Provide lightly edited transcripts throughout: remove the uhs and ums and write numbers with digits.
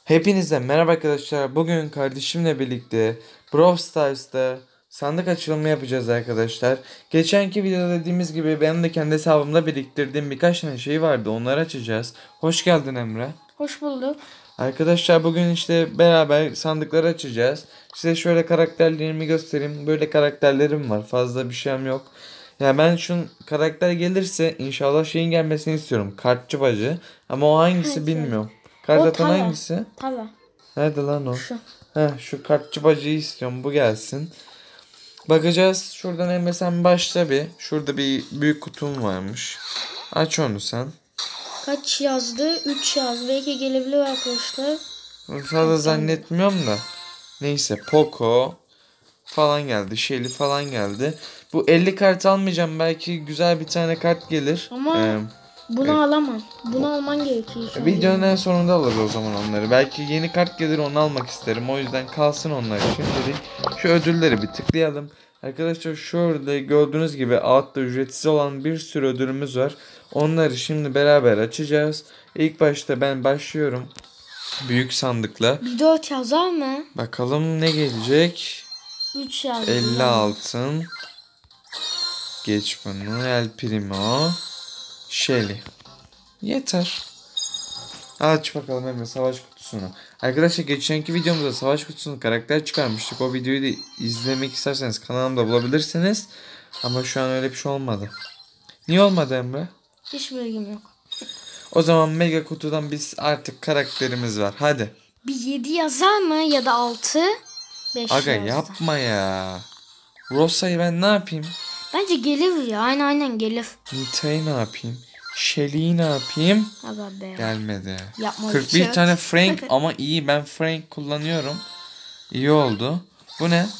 Hepinize merhaba arkadaşlar. Bugün kardeşimle birlikte Brawl Stars'ta sandık açılımı yapacağız arkadaşlar. Geçenki videoda dediğimiz gibi benim de kendi hesabımda biriktirdiğim birkaç tane şey vardı. Onları açacağız. Hoş geldin Emre. Hoş bulduk. Arkadaşlar bugün işte beraber sandıkları açacağız. Size şöyle karakterlerimi göstereyim. Böyle karakterlerim var. Fazla bir şeyim yok. Ya ben şu karakter gelirse inşallah şeyin gelmesini istiyorum. Kartçı bacı. Ama o hangisi bilmiyorum. Kart O atan tava. hangisi? Tava. Nerede lan o? Şu. Şu kartçı bacıyı istiyorum. Bu gelsin. Bakacağız. Şuradan Emre sen başla bir. Şurada bir büyük kutum varmış. Aç onu sen. Kaç yazdı? 3 yazdı. Belki gelebilir arkadaşlar. Fazla zannetmiyorum da. Neyse Poco falan geldi. Shelly falan geldi. Bu 50 kart almayacağım. Belki güzel bir tane kart gelir. Ama bunu alamam. Bunu alman gerekiyor. Videonun en sonunda alırız o zaman onları. Belki yeni kart gelir onu almak isterim. O yüzden kalsın onlar şimdilik. Şu ödülleri bir tıklayalım. Arkadaşlar şurada gördüğünüz gibi altta ücretsiz olan bir sürü ödülümüz var. Onları şimdi beraber açacağız. İlk başta ben başlıyorum. Büyük sandıkla. Bir 4 yazar mı? Bakalım ne gelecek. 3 yazdı. 50 altın. Geç bunu. El Primo. Shelly. Yeter. Aç bakalım Emre savaş kutusunu. Arkadaşlar geçenki videomuzda savaş kutusunu karakter çıkarmıştık. O videoyu da izlemek isterseniz kanalımda bulabilirsiniz. Ama şu an öyle bir şey olmadı. Niye olmadı Emre? Hiç bilgim yok. O zaman mega kutudan biz artık karakterimiz var. Hadi. Bir 7 yazar mı ya da 6? 5 Aga yazdı. yapma ya. Rosa'yı ben ne yapayım? Bence gelir ya. Aynen gelir. Nita'yı ne yapayım? Shelly'yi ne yapayım? Aga be. Gelmedi. Yapma 41 Richard. tane Frank ama iyi, ben Frank kullanıyorum. İyi oldu. Bu ne?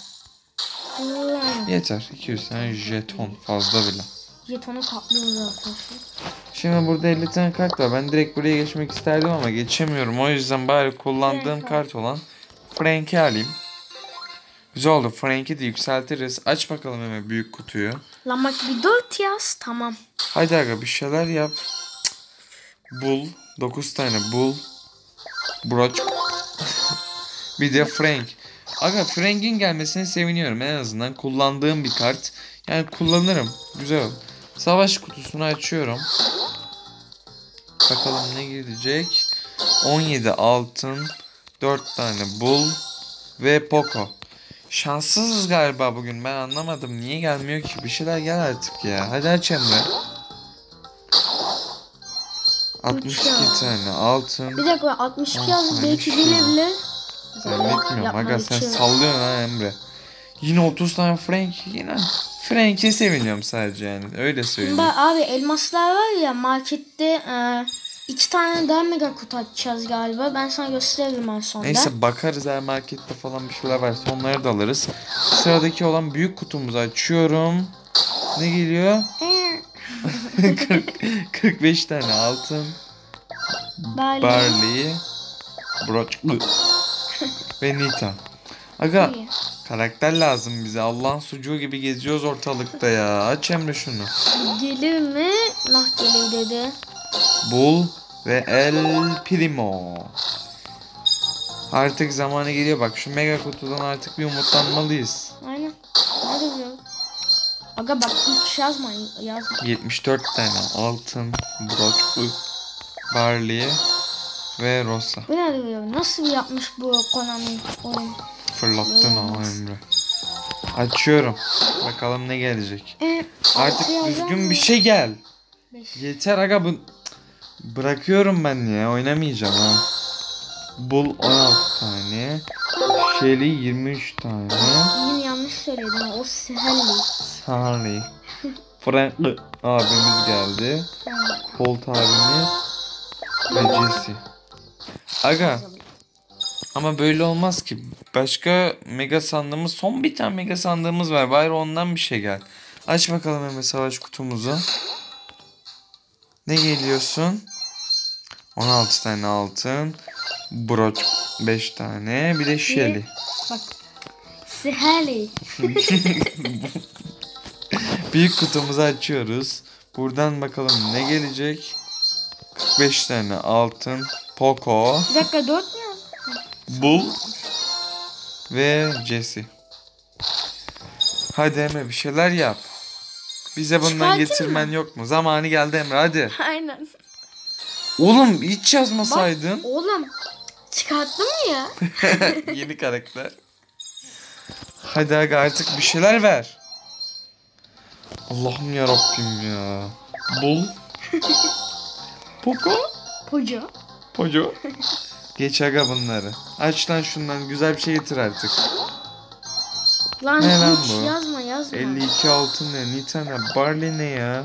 Yeter. 200 tane jeton fazla bile. Jetonu kaplıyoruz arkadaşlar. Şimdi burada 50 tane kart var. Ben direkt buraya geçmek isterdim ama geçemiyorum. O yüzden bari kullandığım Frank kart olan Frank'i alayım. Güzel oldu. Frank'i de yükseltiriz. Aç bakalım hemen büyük kutuyu. Lan bak bir 4 yaz. Tamam. Haydi aga bir şeyler yap. Bul. 9 tane bul. Broç. Bir de Frank. Aga Frank'in gelmesine seviniyorum. En azından kullandığım bir kart. Yani kullanırım. Güzel oldu. Savaş kutusunu açıyorum. Bakalım ne gelecek. 17 altın. 4 tane bul. Ve Poco. Şanssızız galiba bugün. Ben anlamadım. Niye gelmiyor ki? Bir şeyler gel artık ya. Hadi aç Emre. 62 tane altın. Bir dakika 62 On yazdı. tane Belki şey. gelebilir. Zannetmiyorum. Yapma, Aga sen Richard. sallıyorsun ha Emre. Yine 30 tane Frank. Yine Frank'e seviniyorum sadece yani. Öyle söyleyeyim. Bak abi elmaslar var ya markette 2 tane daha mega kutu açacağız galiba. Ben sana gösteririm en sonunda. Neyse bakarız eğer markette falan bir şeyler varsa onları da alırız. Sıradaki olan büyük kutumuzu açıyorum. Ne geliyor? 45 tane altın. Barley. Broç. Ve Nita. Aga İyi. karakter lazım bize. Allah'ın sucuğu gibi geziyoruz ortalıkta ya. Aç Emre şunu. Gelir mi? Nah gelir dedi. Bul ve El Primo. Artık zamanı geliyor bak. Şu mega kutudan artık bir umutlanmalıyız. Aynen. Hadi diyor. Aga bak 3 yazma. 74 tane altın, broç, barley ve rosa. Bu ne diyor? Nasıl yapmış bu Konami oyun? Fırlattın ha Emre. Açıyorum. Bakalım ne gelecek. Artık altı yazar düzgün mı? bir şey gel. 5. Yeter aga bu. Bırakıyorum ben ya. Oynamayacağım ha. Bul 16 tane. Shelly 23 tane. Yine yanlış söyledim. O Sehelli. Sarı. Frank abimiz geldi. Colt abimiz ve Jesse. Aga ama böyle olmaz ki. Başka mega sandığımız, son bir tane mega sandığımız var. Bari ondan bir şey gel. Aç bakalım hemen savaş kutumuzu. Ne geliyorsun? 16 tane altın. Broç 5 tane. Bir de Shelly. Bak. Sehelli. Büyük kutumuzu açıyoruz. Buradan bakalım ne gelecek. 45 tane altın. Poco. Bir dakika 4 mü yazdın? Bull ve Jesse. Hadi Emre bir şeyler yap. Bize bundan Çıkartayım getirmen mı? yok mu? Zamanı geldi Emre hadi. Aynen. Oğlum hiç yazmasaydın. Oğlum çıkarttın mı ya? Yeni karakter. Hadi aga artık bir şeyler ver. Allah'ım ya Rabbim ya. Bull. Poco. Poco. Poco. Geç aga bunları. Aç lan şundan güzel bir şey getir artık. Lan Ne lan hiç bu? yazma. 52 altın ne? Nitana Barley ne ya?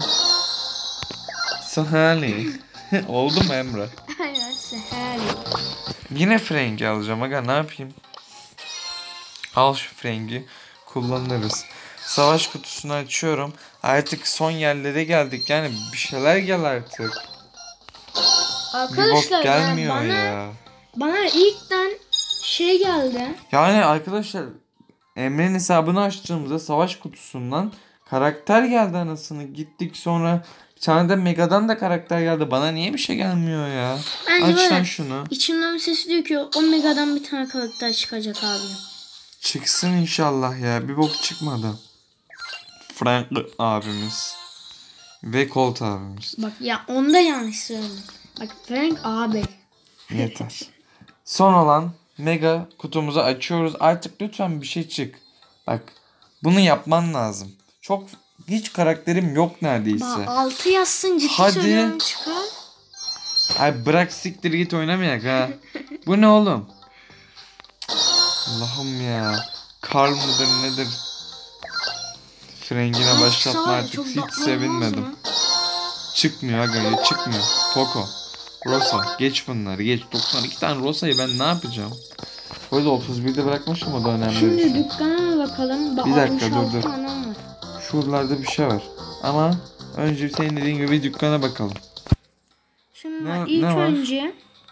Sahani. Oldu mu Emre? Aynen Seher. Yine frengi alacağım aga ne yapayım? Al şu frengi kullanırız. Savaş kutusunu açıyorum. Artık son yerlere geldik yani bir şeyler gel artık. Bir bok Arkadaşlar gelmiyor bana, ya. bana ilkten şey geldi. Yani arkadaşlar Emre'nin hesabını açtığımızda savaş kutusundan karakter geldi anasını. Gittik sonra bir tane de Mega'dan da karakter geldi. Bana niye bir şey gelmiyor ya? Bence Aç lan böyle şunu. içimden bir ses diyor ki o Mega'dan bir tane karakter çıkacak abi. Çıksın inşallah ya. Bir bok çıkmadı. Frank abimiz. Ve Colt abimiz. Bak ya onda yanlış söyledim. Bak Frank abi. Yeter. Son olan mega kutumuzu açıyoruz. Artık lütfen bir şey çık. Bak bunu yapman lazım. Çok hiç karakterim yok neredeyse. Bak 6 yazsın ciddi Hadi. söylüyorum çıkar. Ay bırak siktir git oynamayak ha. Bu ne oğlum? Allah'ım ya. Karl mıdır nedir? Frengine Ay, başlatma sağ ol, artık. çok Hiç tatlı sevinmedim. olmaz mı? Çıkmıyor aga ya çıkmıyor. Poco. Rosa. Geç bunları geç. 92 tane Rosa'yı ben ne yapacağım? Bu arada 31'de bırakmışım o da önemli. Şimdi bir şey. dükkana bakalım. Bak, Bir dakika, 66 dur. tane var. Şuralarda bir şey var. Ama önce senin dediğin gibi dükkana bakalım. Şimdi Ne- ilk ne var? önce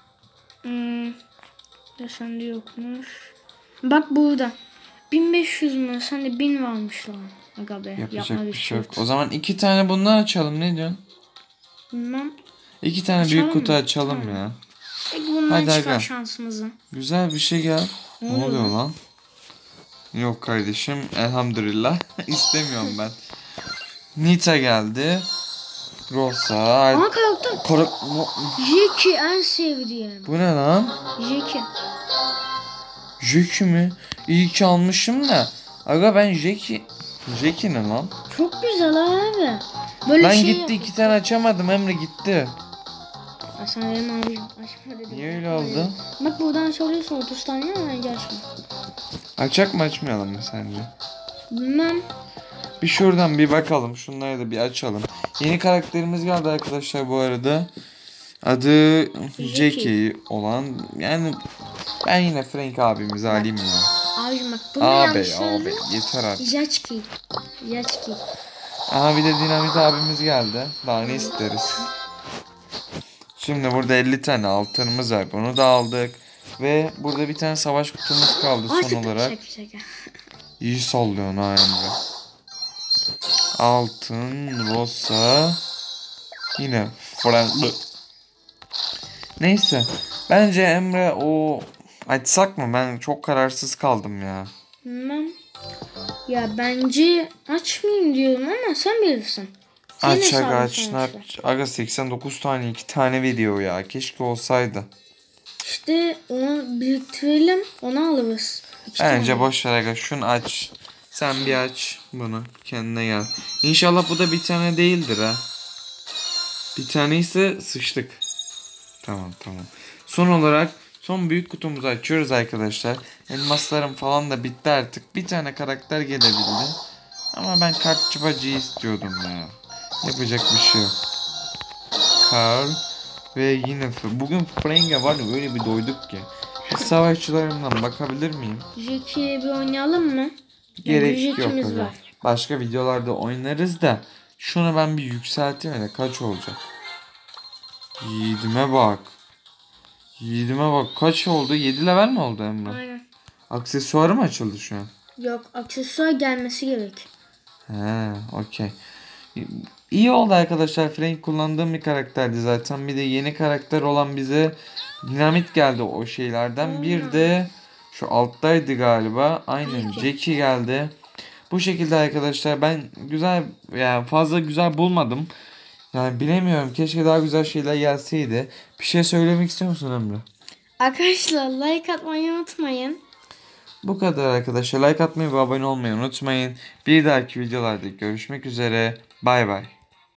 ya sende yokmuş. Bak burada. 1500 mü? Sende 1000 varmış lan. Aga be. Yapacak Yapma bir şey yok. şey. O zaman 2 tane bundan açalım ne diyorsun? Bilmem. 2 tane Açalım büyük kutu mı? açalım Tamam. ya. Peki bundan Hadi çıkar aga. şansımızı. Güzel bir şey gel. Ne Ne oluyor oluyor lan? Yok kardeşim elhamdülillah. İstemiyorum ben. Nita geldi. Rosa. Ama karakter Kara... Jackie en sevdiğim. Bu ne lan? Jackie. Jackie mi? İyi ki almışım da. Aga ben Jackie... Jackie ne lan? Çok güzel abi. Böyle Lan şey gitti 2 tane açamadım Emre gitti. Ya sen benim abicim açma dedim. Niye öyle oldu? Bak buradan açabiliyorsun 30 tane ama bence açma. Açak mı açmayalım mı sence? Bilmem. Bir şuradan bir bakalım. Şunları da bir açalım. Yeni karakterimiz geldi arkadaşlar bu arada. Adı Jackie olan. Yani ben yine Frank abimizi alayım ya. Abicim bak bunu Abi yanlış abi söyledin. yeter artık. Jackie. Jackie. Aha bir de dinamit abimiz geldi. Daha ne isteriz? Şimdi burada 50 tane altınımız var. Bunu da aldık. Ve burada bir tane savaş kutumuz kaldı Aa, son şaka, olarak. şaka. İyi sallıyorsun ha Emre. Altın, Rosa. Yine Franklı. Neyse. Bence Emre o açsak mı? Ben çok kararsız kaldım ya. Bilmem. Ya bence açmayayım diyorum ama sen bilirsin. Senin Aç aga hesabın aç. Ne sonuçta. yap- Aga 89 tane 2 tane veriyor ya. Keşke olsaydı. İşte onu biriktirelim onu alırız. İki Bence tane. boş ver aga. Şunu aç. Sen bir aç bunu. Kendine gel. İnşallah bu da bir tane değildir ha. Bir tane ise sıçtık. Tamam. Son olarak son büyük kutumuzu açıyoruz arkadaşlar. Elmaslarım falan da bitti artık. Bir tane karakter gelebildi. Ama ben kartçı istiyordum ya. Yapacak bir şey yok. Karl ve yine bugün Frank'e var ya öyle bir doyduk ki. Şu savaşçılarımdan bakabilir miyim? Jackie'ye bir oynayalım mı? Gerek Yani yok. Jackie'miz Aga. var. Başka videolarda oynarız da şunu ben bir yükselteyim de kaç olacak? Yiğidime bak. Yiğidime bak kaç oldu? 7 level mi oldu Emre? Aynen. Aksesuarı mı açıldı şu an? Yok aksesuar gelmesi gerek. He, okey. İyi oldu arkadaşlar. Frank kullandığım bir karakterdi zaten. Bir de yeni karakter olan bize dinamit geldi o şeylerden. Bir de şu alttaydı galiba. Aynen Jackie geldi. Bu şekilde arkadaşlar ben güzel yani fazla güzel bulmadım. Yani bilemiyorum. Keşke daha güzel şeyler gelseydi. Bir şey söylemek istiyor musun Emre? Arkadaşlar like atmayı unutmayın. Bu kadar arkadaşlar. Like atmayı ve abone olmayı unutmayın. Bir dahaki videolarda görüşmek üzere. Bay bay.